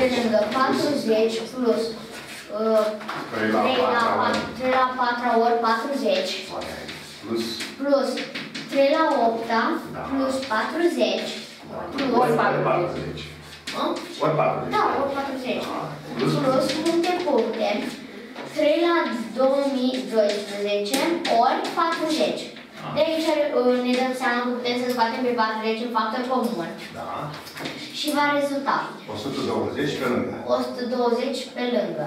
pe lângă 40 plus 3 la 4 ori 40 plus 3 la 8 plus 40 ori 40. Ori 40. Da, ori 40. Plus puncte. 3 la 2012 ori 40. De aici ne dăm seama că putem să scoatem pe 40 în factor comun. Da. Și va rezulta 120 pe lângă. 120 pe lângă.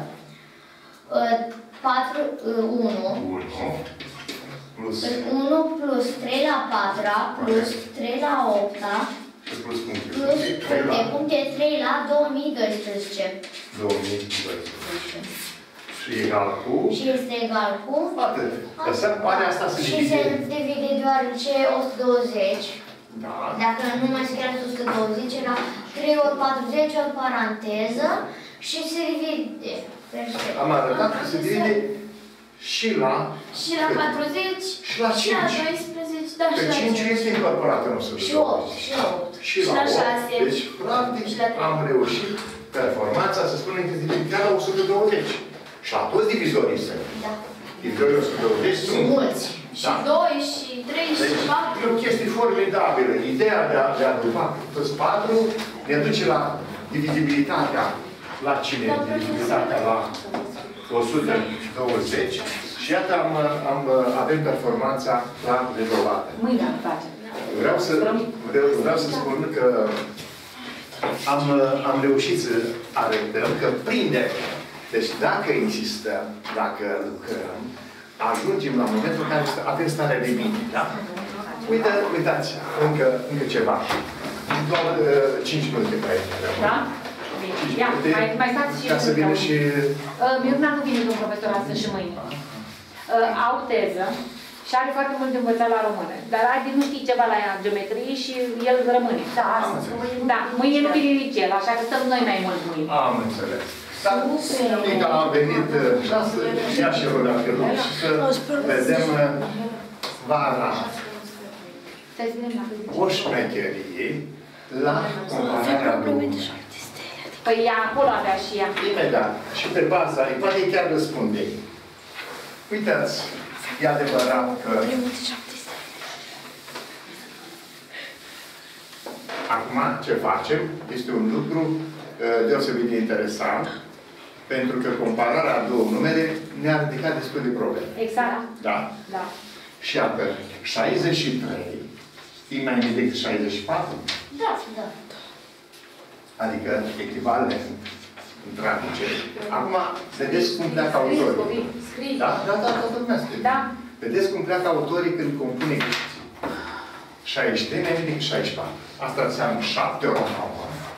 1 plus 1 plus 3 la 4 plus 3 la 8 plus puncte. Puncte 3 la 2012. 2012. Și egal cu? Și este egal cu? Atât. Lăsăm partea asta să divide. Și se divide deoarece 120. Da. Dacă nu mai scriați 120, era 3 ori 40 ori paranteză și se divide. Am arătat că se divide și la 40 și la 5. Și la 12, da, că și la 5 este incorporat în 120. Și 8. Și la 8. Deci, practic, am reușit performanța să spunem că se divide chiar la 120. Și la toți divizorii săi. Da. Divizorii 120 sunt mulți. Și 2, și 3, și 4. E o chestie formidabilă. Ideea de a grupa toți 4 ne duce la divizibilitatea. La cine? Divizibilitatea la 120. Și iată avem performanța la rezolvată. Mâine am face. Vreau să spun că am reușit să arătăm că prinde. Deci dacă insistăm, dacă lucrăm, ajungem la momentul în care avem starea de bine. Da? Uitați, încă ceva. Doar 5 minute pe aici. Da? Ia, mai stați și... Ca să vină și... Miruna nu vine domnul profesor astăzi și mâine. Au teză și are foarte mult de învățat la română. Dar Adi nu știe ceva la geometrie și el rămâne. Da, mâine nu vine nici el, așa că stăm noi mai mult mâine. Am înțeles. Dar fiindcă am venit ia și rog dacă nu și să vedem vara o șmecherie la compararea lui. Păi ea acolo avea și ea. Imediat. Și pe baza, poate chiar răspunde. Uitați, e adevărat că acum ce facem este un lucru deosebit de interesant, pentru că compararea a două numere ne-a ridicat destul de probleme. Exact. Da? Da. Și iată, 63 e mai mic decât 64? Da. Adică echivalent în trafice. Acum, vedeți cum pleacă autorii. Da? Da. Vedeți cum pleacă autorii când compune chestii. 63 mai mic decât 64. Asta înseamnă 7 ori 9.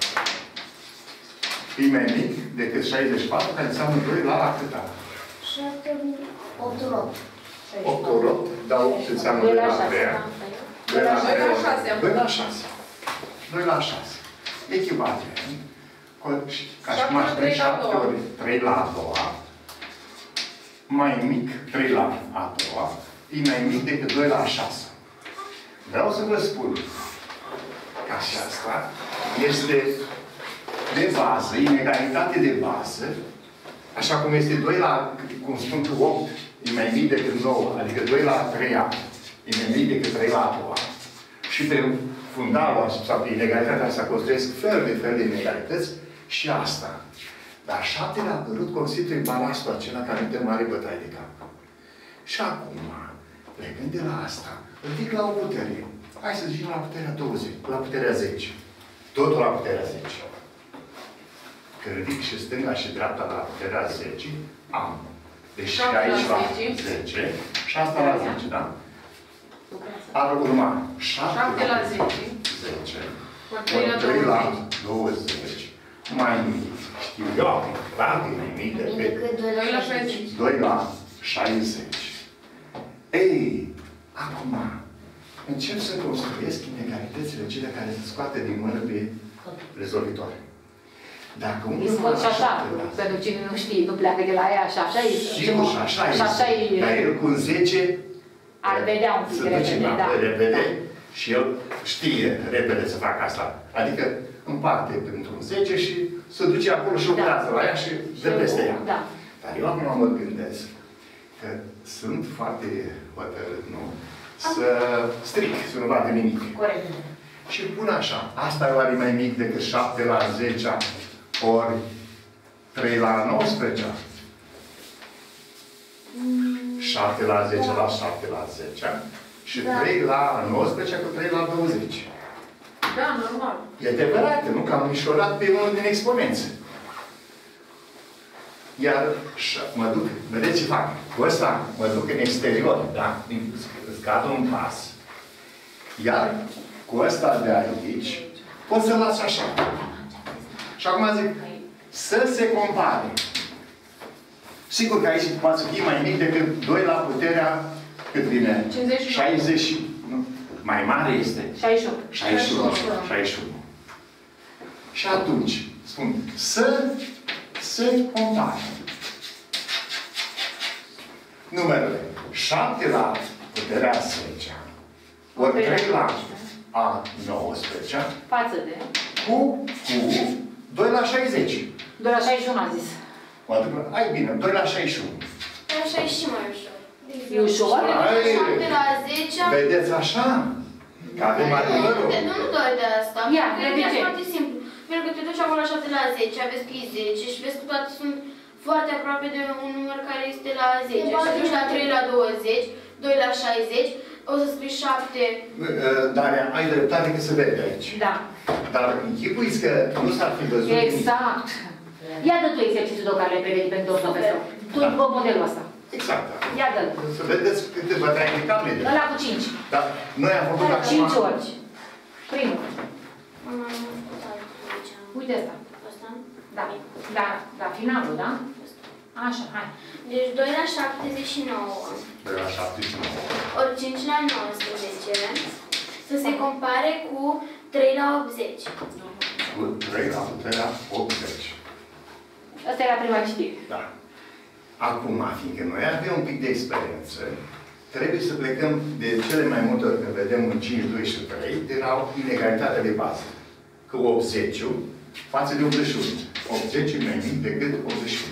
E mai mic decât 64, care înseamnă 2 la câta? 7, 8 ori 8. 8 ori 8, dar 8 înseamnă 2 la 3. 2 la 6. 2 la 6. 2 la 6. Echivalent. Ca și cum aș 7 ori 3 la a doua. Mai mic 3 la a doua. E mai mic decât 2 la 6. Vreau să vă spun că aceasta este de bază, inegalitate de bază, așa cum este 2 la, cum spun tu, 8, e mai mic decât 9, adică 2 la 3 e mai mic decât 3 la a doua. Și pe fundalul sau pe inegalitatea asta construiesc fel de inegalități și asta. Dar 7 la apărut constituie balastul acela care îmi dă mare bătaie de cap. Și acum, plecând de la asta, ridic la o putere. Hai să zicem la puterea 20, la puterea 10. Totul la puterea 10. Că ridic și stânga și dreapta la puterea 10, am. Deci și aici la 10 și asta la 10, da? Ar urma 7 la 10, 3 la 20, mai mic. Știu eu, clar că e mai mic decât 2 la 60. 2 la 60. Ei, acum, încep să construiesc inegalitățile cele care se scoate din mână pe rezolvitor. Dacă unul scot și așa, pentru cine nu știe, nu pleacă de la ea și așa e. Sigur, și așa e. Dar el cu 10 ar vedea un pic repede, și el știe repede să facă asta. Adică împarte printr-un 10 și se duce acolo și lucrează la ea și dă peste ea. Da. Dar eu acum mă gândesc că sunt foarte hotărât, nu? Să stric, să nu vadă nimic. Corect. Și pun așa. Asta e oare mai mic decât 7 la 10 ori 3 la 19? 7 la 10 la 7 la 10 și 3 la 19 cu 3 la 20. Da, normal. E adevărat, nu? Că am mișorat pe unul din exponențe. Iar mă duc, vedeți ce fac? Cu ăsta mă duc în exterior, da? Scad un pas. Iar cu ăsta de aici pot să las așa. Și acum zic, să se compare. Sigur că aici poate să fie mai mic decât 2 la puterea, cât vine? 60. Nu. Mai mare este? 61. 61. Și atunci, spun, să se compare. Numerele 7 la puterea 10 ori 3 la a 19 față de cu 2 la 60. 2 la 61 a zis. Hai bine, 2 la 61. Așa e și mai ușor. E ușor? 7 la 10. Vedeți așa? Că avem adevărul. Nu doar de asta. Ia, E foarte simplu. Pentru că te duci acolo la 7 la 10, vezi că e 10 și vezi că toate sunt foarte aproape de un număr care este la 10. Și te duci la 3 la 20, 2 la 60, o să scrii 7. Dar ai dreptate că se vede aici. Da. Dar închipuiți că nu s-ar fi văzut exact. Ia dă tu exercițiul de care le pregătit pentru domnul profesor. Tu după modelul ăsta. Exact. Ia dă-l. Să vedeți câte vă dai de camere. Ăla cu 5. Dar noi am făcut acum... 5 ori. Primul. Uite ăsta. Da. Da, finalul, da? Așa, hai. Deci 2 la 79. 2 la 79. Ori 5 la 19. Să se compare cu 3 la 80. Cu 3 la puterea 80. Asta era prima citire. Da. Acum, fiindcă noi avem un pic de experiență, trebuie să plecăm de cele mai multe ori când vedem un 5, 2 și 3, de la inegalitatea de bază. Că 80-ul față de 81. 80 e mai mic decât 81.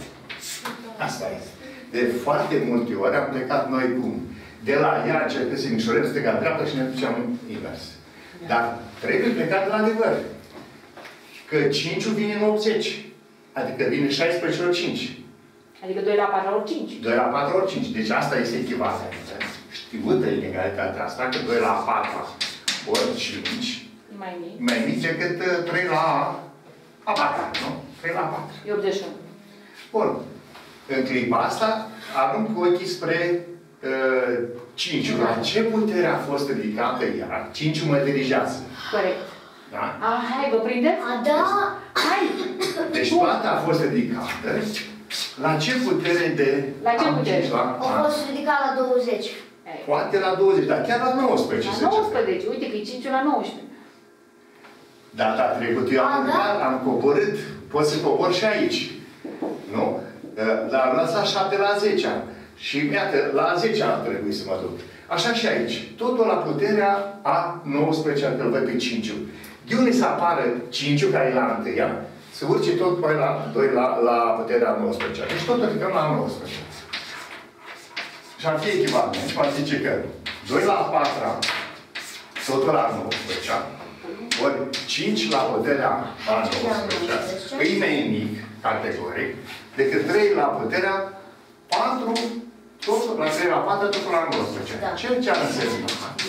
Asta este. De foarte multe ori am plecat noi cum? De la ea încercăm să mișorăm stânga-dreapta și ne duceam invers. Dar trebuie plecat de la adevăr. Că 5-ul vine în 80. Adică vine 16 ori 5. Adică 2 la 4 ori 5. 2 la 4 ori 5. Deci asta este echivalentă. Știută inegalitatea asta, că 2 la 4 ori 5 mai mic decât 3 la a 4, nu? 3 la 4. E 81. Bun. În clipa asta, arunc ochii spre 5. La ce putere a fost ridicată ea? 5 mă dirigează. Corect. Da? Hai, vă prindeți? Da. Hai! Deci toată a fost ridicată. La ce putere de... La ce putere? A fost ridicat la 20. Poate la 20, dar chiar la 19. La 19, uite că e 5 la 19. Data trecută eu am coborât. Pot să cobor și aici. Nu? Dar am lăsat 7 la 10. Și iată, la 10 ar trebui să mă duc. Așa și aici. Totul la puterea a 19, că îl văd pe 5. De unde să apară 5 care e la întâia, să urce tot până la 2 la puterea 19. Deci totul ridicăm la 19. Și ar fi echivalent. Și ar zice că 2 la 4, totul la 19, ori 5 la puterea a 19, e mai mic, categoric, decât 3 la puterea 4, totul la 3 la 4, totul la 19. Da. Ce ar însemna?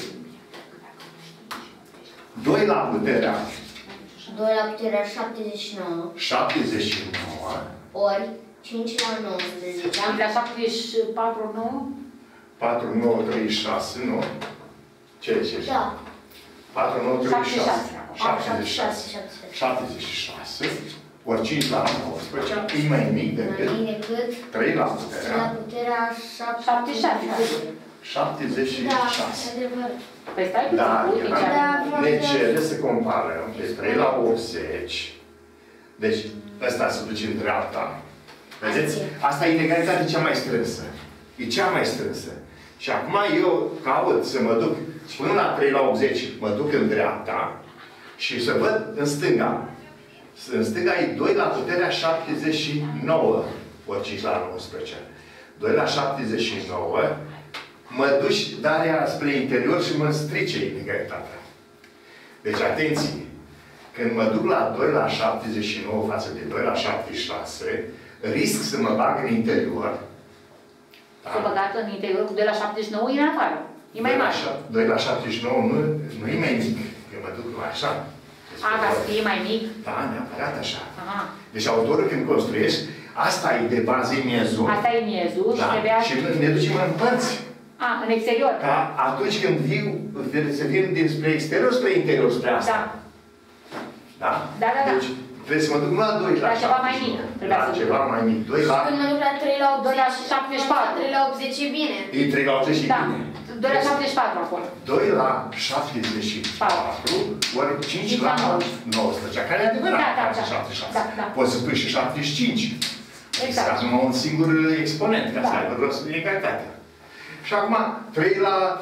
2 la puterea 2 la puterea 79. 79. Ori 5 la 19. La 74, 9? 4, 9, 36, nu? Ce e? Da. 4, 9, 36. 76. 76. Ori 5 la 19 e mai mic decât 3 la puterea. La puterea 76. 76. Da, adevăr. Păi stai puțin, Da, uite ne cere să comparăm de 3 la 80. Deci, ăsta se duce în dreapta. Vedeți? Asta e inegalitatea cea mai strânsă. E cea mai strânsă. Și acum eu caut să mă duc până la 3 la 80, mă duc în dreapta și să văd în stânga. În stânga e 2 la puterea 79, ori 5 la 19. 2 la 79, mă duci Daria spre interior și mă strice inegalitatea. Deci, atenție! Când mă duc la 2 la 79 față de 2 la 76, risc să mă bag în interior. Da? Să băgat în interior cu 2 la 79 e în afară. E mai mare. 2 la 79 nu e mai mic. Eu mă duc la așa. Ca să fie mai mic? Da, neapărat așa. Deci autorul când construiești, asta e de bază, e miezul. Asta e miezul și trebuia... Și ne ducem în părți. În exterior. Ca atunci când să vin dinspre exterior spre interior, spre asta. Da. Da? Deci trebuie să mă duc la 2 la 7. ceva mai mic. La ceva mai mic. 2 la... Când mă duc la 3 la 80, 2 la 74. 3 la 80 e bine. E 3 la 80 e bine. 2 la 74 acolo. 2 la 74 ori 5 la 19. Care e adevărat. Da. 76. Poți să spui și 75. Exact. Asta numai un singur exponent, ca să aibă rost de egalitate. Și acum 3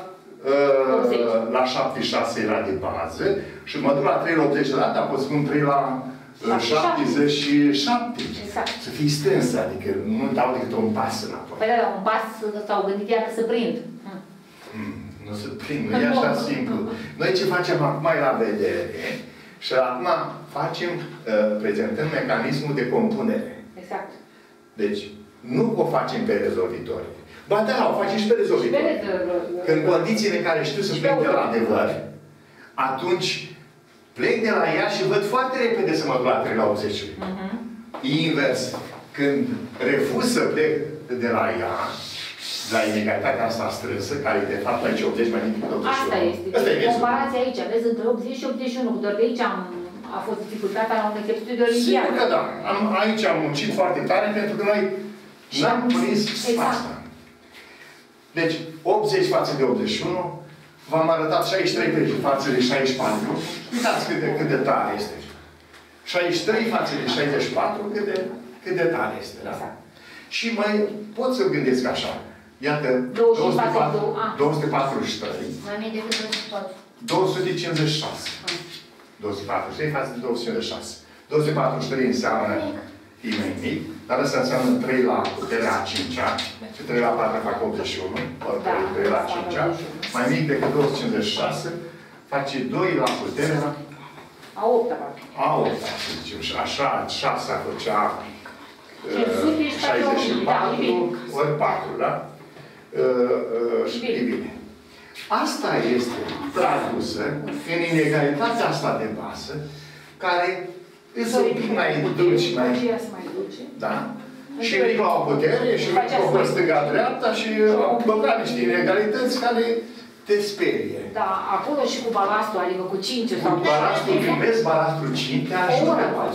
la 76 era de bază și mă duc la 3 la 80 de data, pot spun 3 la 77. Exact. Să fii strânsă, adică nu dau decât un pas înapoi. Păi da, un pas s-au gândit iar că se prind. Nu se prind, nu e așa simplu. Noi ce facem acum e la vedere și acum prezentăm mecanismul de compunere. Exact. Deci, nu o facem pe rezolvitori. Ba da, o facem și pe rezolvitori. Când condițiile care știu să plec de la adevăr, atunci plec de la ea și văd foarte repede să mă duc la 3 la 80. Invers, când refuz să plec de la ea, la inegalitatea asta strânsă, care e de fapt aici 80 mai mic decât 81. Asta este. Comparația aici, vezi, între 80 și 81, doar de aici a fost dificultatea la un exercițiu de olimpiadă. Sigur că da. Aici am muncit foarte tare pentru că noi n-am prins asta. Deci, 80 față de 81, v-am arătat 63 față de 64. Uitați cât de tare este. 63 față de 64, cât de tare este. Da? Și mai pot să gândesc așa. Iată, 243. Mai mult decât 256. 243 față de 256. 243 înseamnă e mai mic, dar ăsta înseamnă 3 la puterea a 5-a, și 3 la 4 fac 81, ori 3 la 5-a, mai mic decât 256, face 2 la puterea a 8-a. A 8-a, să zicem, și așa, 6-a făcea 64, ori 4, da? Și bine. Asta este tradusă în inegalitatea asta de bază, care îți un pic mai dulci, da? Și ridic la o putere, și ridic o stânga-dreapta, și am băgat niște inegalități care te sperie. Da, acolo și cu balastul, adică cu 5 sau... Cu balastul, primesc balastul 5, te ajută.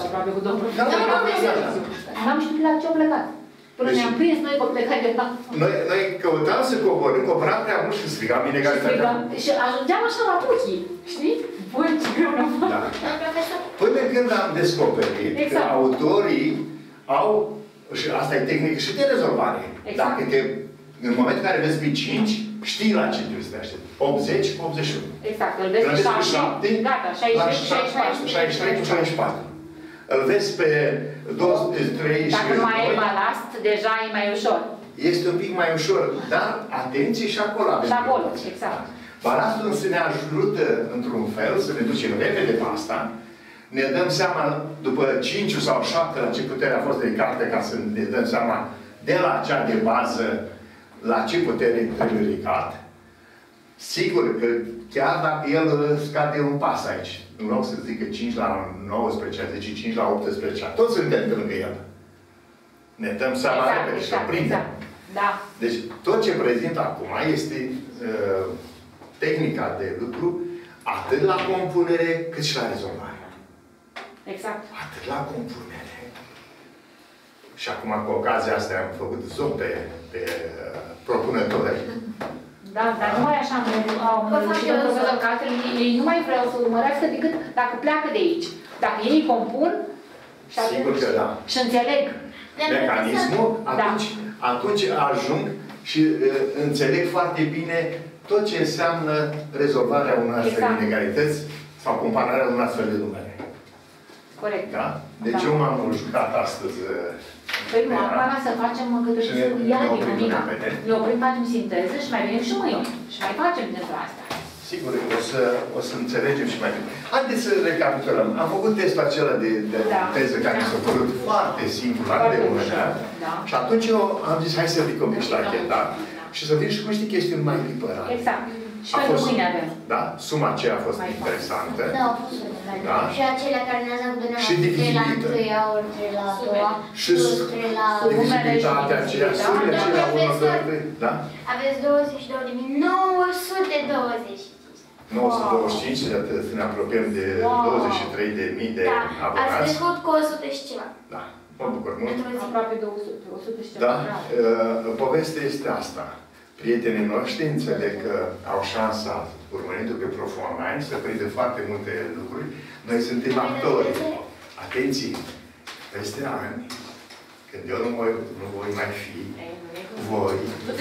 N-am știut la ce au plecat. Până ne-am prins noi că plecai de la... Noi căutam să coboram prea mult și strigam inegalitatea. Și ajungeam așa la ochii, știi? Băi, ce greu ne-am făcut. Până când am descoperit că autorii au, și asta e tehnică și de rezolvare. Dacă în momentul în care vezi pe 5, știi la ce trebuie să te aștepți. 80, 81. Exact, îl vezi pe 7, gata, 63 cu 64. Îl vezi pe 23 și... Dacă nu mai ai balast, deja e mai ușor. Este un pic mai ușor, dar atenție și acolo avem. Și acolo, exact. Balastul însă ne ajută într-un fel să ne ducem repede pe asta. Ne dăm seama după 5 sau 7 la ce putere a fost ridicată, ca să ne dăm seama de la cea de bază la ce putere trebuie ridicat. Sigur că chiar dacă el scade un pas aici, în loc să zică 5 la 19, a zice 5 la 18, toți suntem pe lângă el. Ne dăm seama repede și îl prindem. Da. Deci, tot ce prezint acum este tehnica de lucru atât la compunere cât și la rezolvare. Exact. Atât la compunere. Și acum, cu ocazia asta, am făcut zoom pe propunători. Da, dar numai așa am reușit profesor că altfel ei nu mai vreau să urmărească decât dacă pleacă de aici. Dacă ei compun sigur că da. Și înțeleg mecanismul, atunci ajung și înțeleg foarte bine tot ce înseamnă rezolvarea unor astfel de inegalități sau compararea unor astfel de numere. Corect. Da? Deci eu m-am jucat astăzi. Păi nu, acum să facem câte ia din mâine. Ne oprim, facem sinteză și mai venim și mâine. Și mai facem dintre asta. Sigur, o să înțelegem și mai bine. Haideți să recapitulăm. Am făcut testul acela de teză care mi s-a părut foarte simplu, la îndemână. Și atunci eu am zis, hai să ridicăm ștacheta, da? Și să vin și cu niște chestiuni mai lipărate. Exact. Și pentru mâine avem. Da? Suma aceea a fost interesantă. Da, au fost da? Și acelea care ne-au dat de și divizabilitatea. Ori 3 la 2, și divizabilitatea aceea, sumele acelea 1, 2, 3, da? Aveți 22.925. 925, iată, ne apropiem de 23.000 de abonați. Ați crescut cu 100 și ceva. Da, mă bucur mult. Aproape 200, 100 și ceva. Da, povestea este asta. Prietenii noștri înțeleg că au șansa, urmărindu-l pe Prof Online, să prindă foarte multe lucruri. Noi suntem actori. Atenție! Peste ani, când eu nu voi mai fi, voi,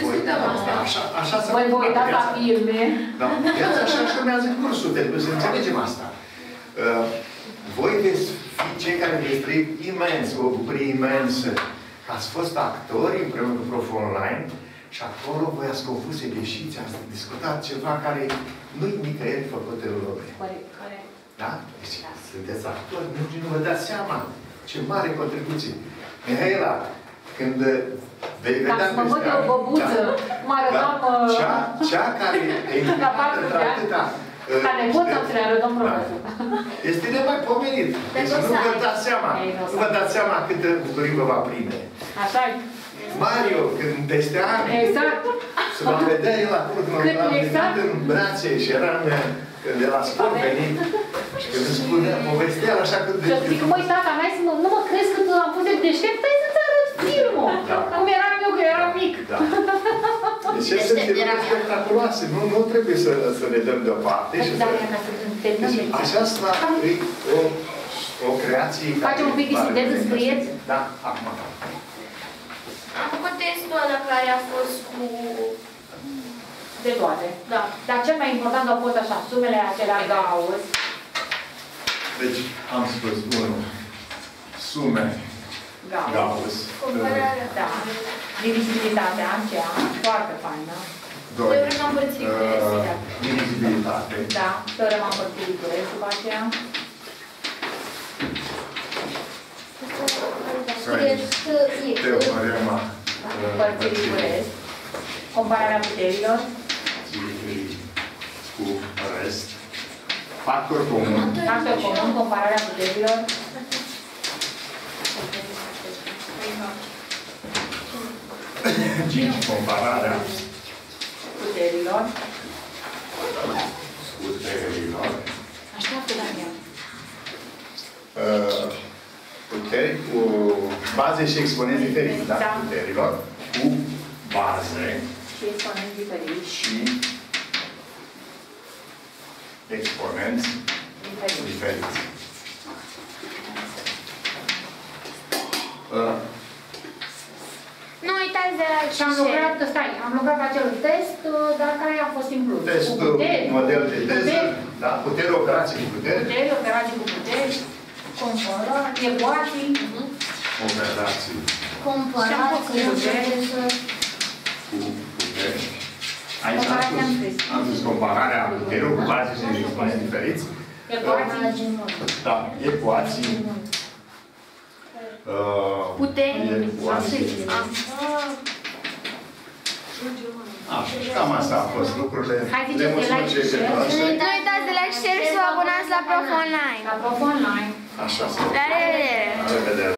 așa s-a voi voi da la filme. Da, viața așa urmează cursul, trebuie să înțelegem asta. Voi veți fi cei care veți trăi imens, o bucurie imensă. Ați fost actori împreună cu Prof Online și acolo voi ați confus ieșiți, ați discutat ceva care nu-i nicăieri făcut în lume. Corect. Da? Deci sunteți actori, nu vă dați seama ce mare contribuție. Mihaela, când vei vedea dacă mă văd eu o băbuță, mă arătam... Cea care e implicată într-atâta... Care pot să le arătăm profesor. Este nemaipomenit. Deci nu vă dați seama. Nu vă dați seama câtă bucurie vă va prinde. Așa-i. Mario, când peste ani... Exact. Să vă vedea el acolo, când l-am venit în brațe și eram de la sport venit. Și când îmi spunea, povestea așa cât de... Și zic, măi, tata, hai să nu mă crezi că am fost de deștept, hai să-ți arăt filmul. Cum eram eu, că eram mic. Deci sunt spectaculoase. Nu trebuie să le dăm deoparte. Aceasta e o creație... Facem un pic de sinteză, scrieți? Da, acum. Am făcut testul ăla care a fost cu... De toate. Da. Dar cel mai important au fost așa, sumele acelea Gauss. Deci, am spus, 1. Sume Gauss. Compararea. Da. Divizibilitatea aceea, foarte faină. 2. Teorema împărțirii cu rest. Divizibilitate. Da, teorema împărțirii cu rest, după aceea. Teorema împărțirii cu rest. Compararea puterilor. Cu rest. Factor comun. Factor comun, compararea puterilor. 5. Compararea puterilor. Așteaptă, Daniel. Puteri cu baze și exponenți diferiți, da? Puterilor cu baze și exponenți diferiți și exponenți diferiți. Nu uitați de la și am lucrat, am lucrat pe acel test, dar care a fost inclus? Testul, model de teză, da? Puteri, operații cu puteri. Puteri, operații cu puteri. Comparare, ecuații. Operații. Comparații cu puteri. Aici am zis compararea puterilor cu baze și exponenți diferiți. Ecuații. Da, ecuații. Puteri. Așa, cam asta a fost lucrurile. Hai ziceți de like și share. Nu uitați de like, share și să vă abonați la Prof Online. La Prof Online. Așa. La revedere! La revedere!